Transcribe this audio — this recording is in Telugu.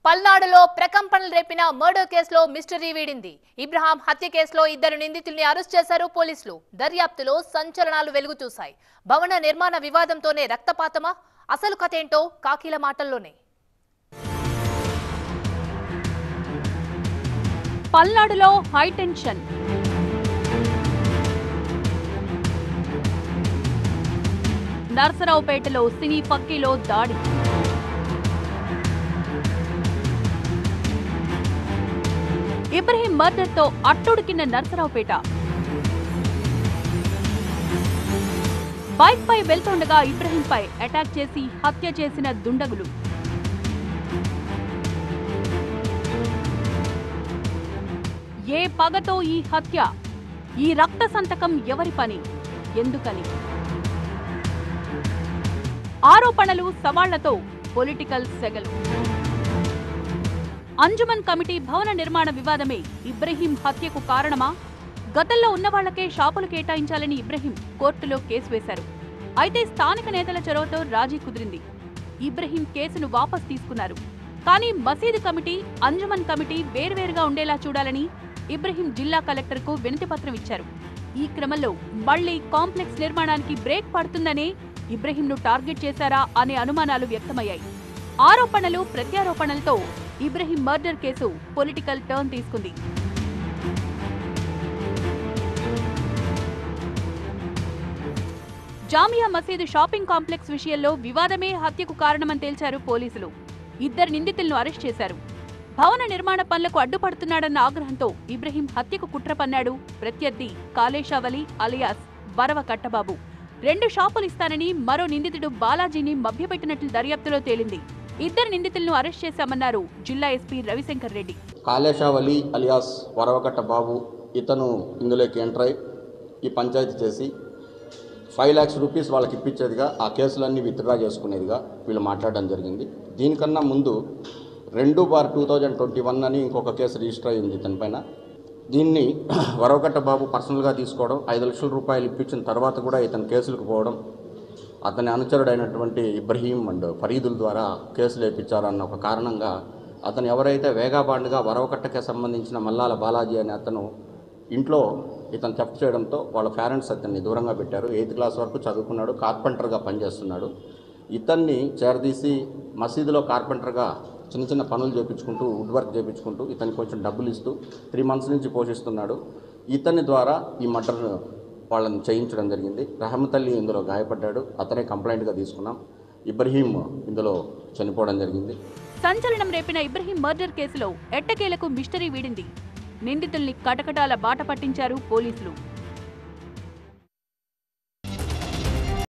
పల్నాడులో ప్రకంపనలు రేపిన మర్డర్ కేసులో మిస్టరీ వీడింది. ఇబ్రహాం హత్య కేసులో ఇద్దరు నిందితుల్ని అరెస్ట్ చేశారు పోలీసులు. దర్యాప్తులో సంచలనాలు వెలుగు చూశాయి. భవన నిర్మాణ వివాదంతోనే రక్తపాతమా? అసలు కథేంటో కాకీల మాటల్లోనే. పల్నాడులో హై టెన్షన్. నర్సరావుపేటలో సినీ పక్కీలో దాడి. ఇబ్రహీం మర్డర్ తో అట్టుడికిన నర్సరావుపేట. బైక్ పై వెళ్తుండగా ఇబ్రహీంపై అటాక్ చేసి హత్య చేసిన దుండగులు. ఏ పగతో ఈ హత్య? ఈ రక్త సంతకం ఎవరి పని? ఎందుకని? ఆరోపణలు సవాళ్లతో పొలిటికల్ సెగలు. అంజుమన్ కమిటీ భవన నిర్మాణ వివాదమే ఇబ్రహీం హత్యకు కారణమా? గతంలో ఉన్నవాళ్లకే షాపులు కేటాయించాలని ఇబ్రహీం కోర్టులో కేసు వేశారు. అయితే స్థానిక నేతల చొరవతో రాజీ కుదిరింది. ఇబ్రహీం కేసును వాపస్ తీసుకున్నారు. కానీ మసీదు కమిటీ, అంజుమన్ కమిటీ వేర్వేరుగా ఉండేలా చూడాలని ఇబ్రహీం జిల్లా కలెక్టర్కు వినతిపత్రం ఇచ్చారు. ఈ క్రమంలో మళ్లీ కాంప్లెక్స్ నిర్మాణానికి బ్రేక్ పడుతుందనే ఇబ్రహీంను టార్గెట్ చేశారా అనే అనుమానాలు వ్యక్తమయ్యాయి. ఆరోపణలు ప్రత్యారోపణలతో Ibrahim murder case political turn తీసుకుంది. జామియా మసీదు షాపింగ్ కాంప్లెక్స్ విషయంలో వివాదమే హత్యకు కారణమని తేల్చారు పోలీసులు. ఇద్దరు నిందితులను అరెస్ట్ చేశారు. భవన నిర్మాణ పనులకు అడ్డుపడుతున్నాడన్న ఆగ్రహంతో ఇబ్రహీం హత్యకు కుట్ర పన్నాడు. ప్రత్యర్థి కాలేషావలి అలియాస్ వరవ కట్టబాబు 2 షాపులు ఇస్తానని మరో నిందితుడు బాలాజీని మభ్యపెట్టినట్లు దర్యాప్తులో తేలింది. ఇద్దరు నిందితులను అరెస్ట్ చేశామన్నారు జిల్లా ఎస్పీ రవిశంకర్ రెడ్డి. కాలేషావలి అలియాస్ వరవకట్ట బాబు ఇతను ఇందులోకి ఎంటర్ అయి ఈ పంచాయతీ చేసి 5 lakhs రూపీస్ వాళ్ళకి ఇప్పించేదిగా, ఆ కేసులన్నీ విత్డ్రా చేసుకునేదిగా వీళ్ళు మాట్లాడడం జరిగింది. దీనికన్నా ముందు 2/2021 అని ఇంకొక కేసు రిజిస్టర్ అయ్యింది ఇతని పైన. దీన్ని వరవకట్ట బాబు పర్సనల్గా తీసుకోవడం, 5 లక్షల రూపాయలు ఇప్పించిన తర్వాత కూడా ఇతను కేసులకు పోవడం, అతని అనుచరుడైనటువంటి ఇబ్రహీం అండ్ ఫరీదుల ద్వారా కేసులు వేయించారన్న ఒక కారణంగా అతను ఎవరైతే వేగాబాండ్గా వరవకట్టకే సంబంధించిన మల్లాల బాలాజీ అనే అతను ఇంట్లో ఇతను థెఫ్ట్ చేయడంతో వాళ్ళ పేరెంట్స్ అతన్ని దూరంగా పెట్టారు. 8th క్లాస్ వరకు చదువుకున్నాడు, కార్పెంటర్గా పనిచేస్తున్నాడు. ఇతన్ని చేరదీసి మసీదులో కార్పెంటర్గా చిన్న చిన్న పనులు చేయించుకుంటూ, వుడ్ వర్క్ చేయించుకుంటూ ఇతనికి కొంచెం డబ్బులు ఇస్తూ 3 months నుంచి పోషిస్తున్నాడు. ఇతని ద్వారా ఈ మర్డర్ వాళ్ళని చేయించడం జరిగింది. రహమత్ అలీ ఇందులో గాయపడ్డాడు, అతనే కంప్లైంట్గా తీసుకున్నాం. ఇబ్రహీం ఇందులో చనిపోవడం జరిగింది. సంచలనం రేపిన ఇబ్రహీం మర్డర్ కేసులో ఎట్టకేలకు మిస్టరీ వీడింది. నిందితుల్ని కటకటాల బాట పట్టించారు పోలీసులు.